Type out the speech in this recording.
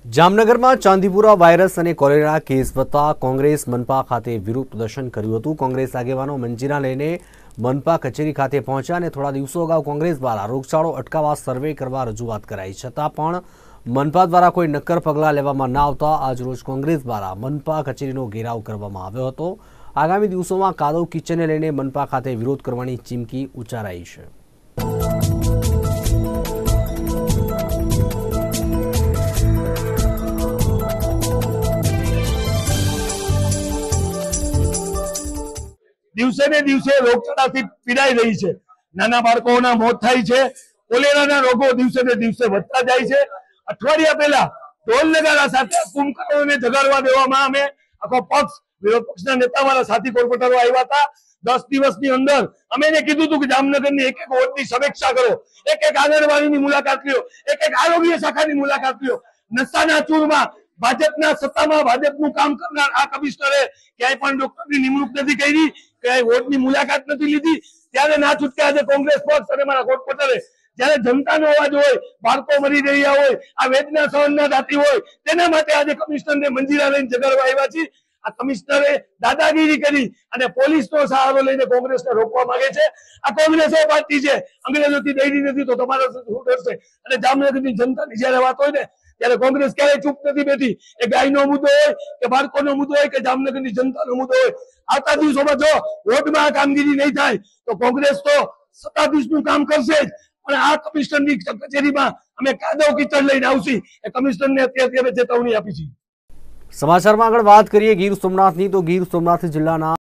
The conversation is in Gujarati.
जामनगर में चांदीपुरा वायरस और कोलेरा केस वधता कोंग्रेस मनपा खाते विरोध प्रदर्शन कर्युं हतुं। कोंग्रेस आगेवानो मंजीरा लईने मनपा कचेरी खाते पहोंच्या अने थोड़ा दिवसों अगाऊ कोंग्रेस द्वारा रोगचाळो अटकाववा सर्वे करवा रजूआत कराई छतां पण मनपा द्वारा कोई नक्कर पगलां लेवामां न आवता આજરોજ कोंग्रेस द्वारा मनपा कचेरीनो घेराव करवामां આવ્યો હતો। आगामी दिवसोमां कादव किचनने लईने मनपा खाते विरोध करवानी चीमकी उच्चाराई छे। दिवसे ने दिवसे रोगचाळाथी पीड़ाई रही है। नाना बाळकोना मौत थाय छे। कोलेराना रोगो दिवसे ने दिवसे વધતા જાય છે। અઠવાડિયા પહેલા ઢોલ નગારા સાથે કુંભકર્ણોને જગાડવા દેવામાં અમે આખો પક્ષ વિરોધ પક્ષના નેતાવાળા સાથી કોર્પોરેટરો આવ્યા હતા। 10 દિવસની અંદર અમે એને કીધું હતું કે જામનગરની એક એક વોર્ડની સમીક્ષા કરો, એક એક આંગણવાડીની મુલાકાત લ્યો, એક એક આરોગ્ય શાખાની મુલાકાત લ્યો। નશાના ચૂરમાં ભાજપના સત્તામાં ભાજપનું કામ કરનાર આ કમિશનરે ક્યાંય પણ ડોક્ટરની નિમણૂક નથી કરી, ક્યાંય વોર્ડની મુલાકાત નથી લીધી। ત્યારે ના છૂટકે આજે કોંગ્રેસ પક્ષ અને મારા કોર્પોરેટરે જ્યારે જનતાનો અવાજ હોય, બાળકો મરી રહ્યા હોય, આ વેદના સહન ન થતી હોય, તેના માટે આજે કમિશનરને મંજીરા લઈને જગાડવા આવ્યા છીએ। આ કમિશનરે દાદાગીરી કરી અને પોલીસનો સહારો લઈને કોંગ્રેસને રોકવા માંગે છે। આ કોંગ્રેસ પાર્ટી છે, અંગ્રેજોથી ડરી નથી તો તમારા શું ડરશે? અને જામનગરની જનતાની જ્યારે વાત હોય ને ત્યારે કોંગ્રેસ ક્યારેય ચૂપ નથી બેઠી। એ ગાયનો મુદ્દો હોય કે બાળકોનો મુદ્દો હોય કે જામનગરની જનતાનો મુદ્દો હોય, આવતા દિવસોમાં જો વોટમાં આ કામગીરી નહીં થાય તો કોંગ્રેસ તો સત્તાધીશનું કામ કરશે જ, પણ આ કમિશનરની કચેરીમાં અમે કાદવ કીચડ લઈને આવશી। એ કમિશનરને અત્યારે ચેતવણી આપી છે। समाचार में आगळ बात करिए गीर सोमनाथनी तो गीर सोमनाथ जिल्लाना